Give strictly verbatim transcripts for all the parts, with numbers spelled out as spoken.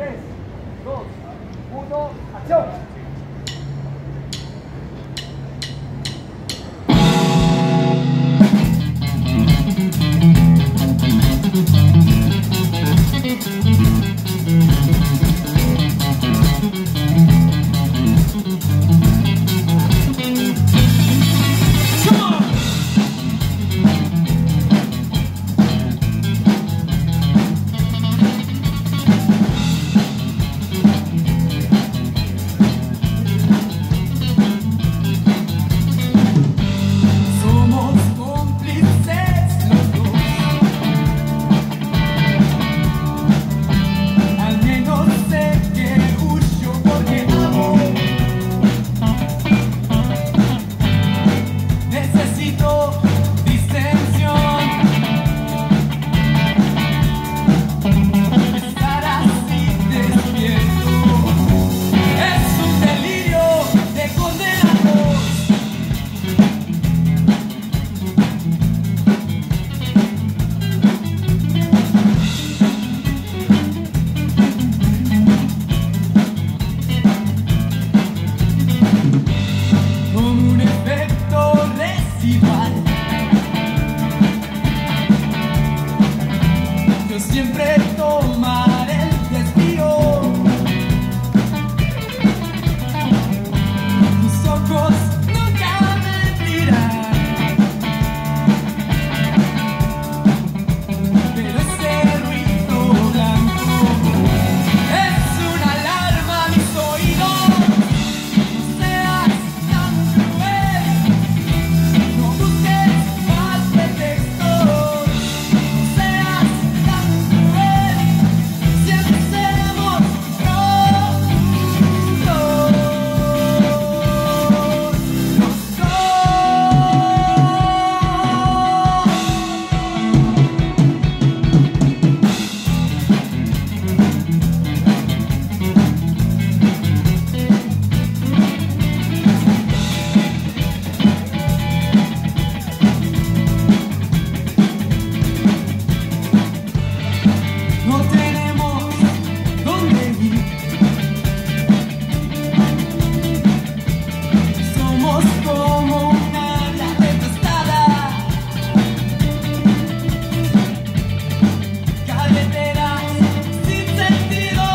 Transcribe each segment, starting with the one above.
tres, dos, uno, acción. Siempre tomar el desvío. Tus ojos nunca mentirán, pero ese ruido blanco es una alarma a mis oídos. No seas tan cruel, no busques más pretextos. No seas no tenemos dónde ir. Somos como una ala detestada, carreteras sin sentido,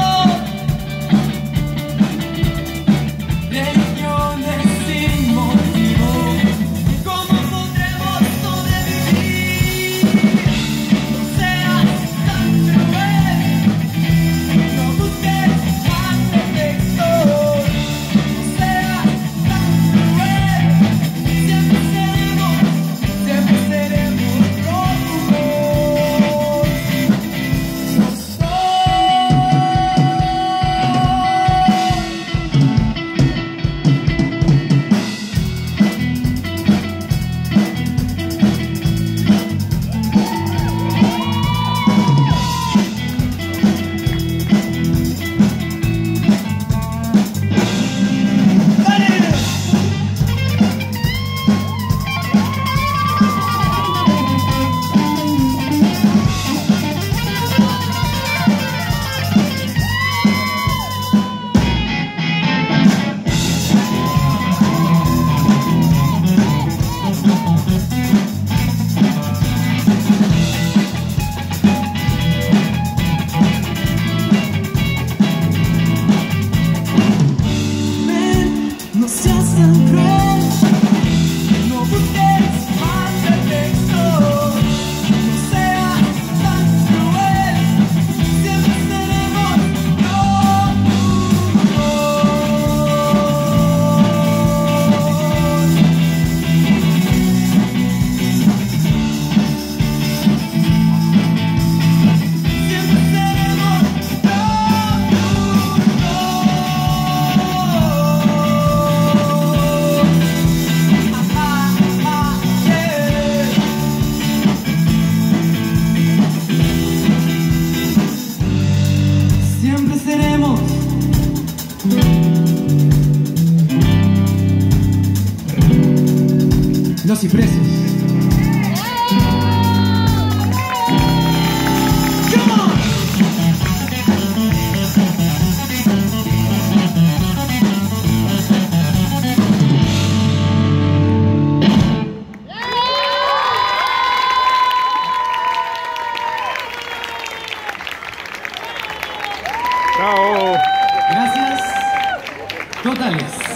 religiones sin motivo. ¿Cómo podremos sobrevivir? No seas tan cruel, no busques más pretextos. No seas tan cruel, siempre seremos, siempre seremos prófugos. No soy. No seas tan cruel, no busques más pretextos. No seas tan cruel, siempre seremos prófugos. Siempre seremos Siempre seremos los cipreses. Come on! Bravo. Gracias totales.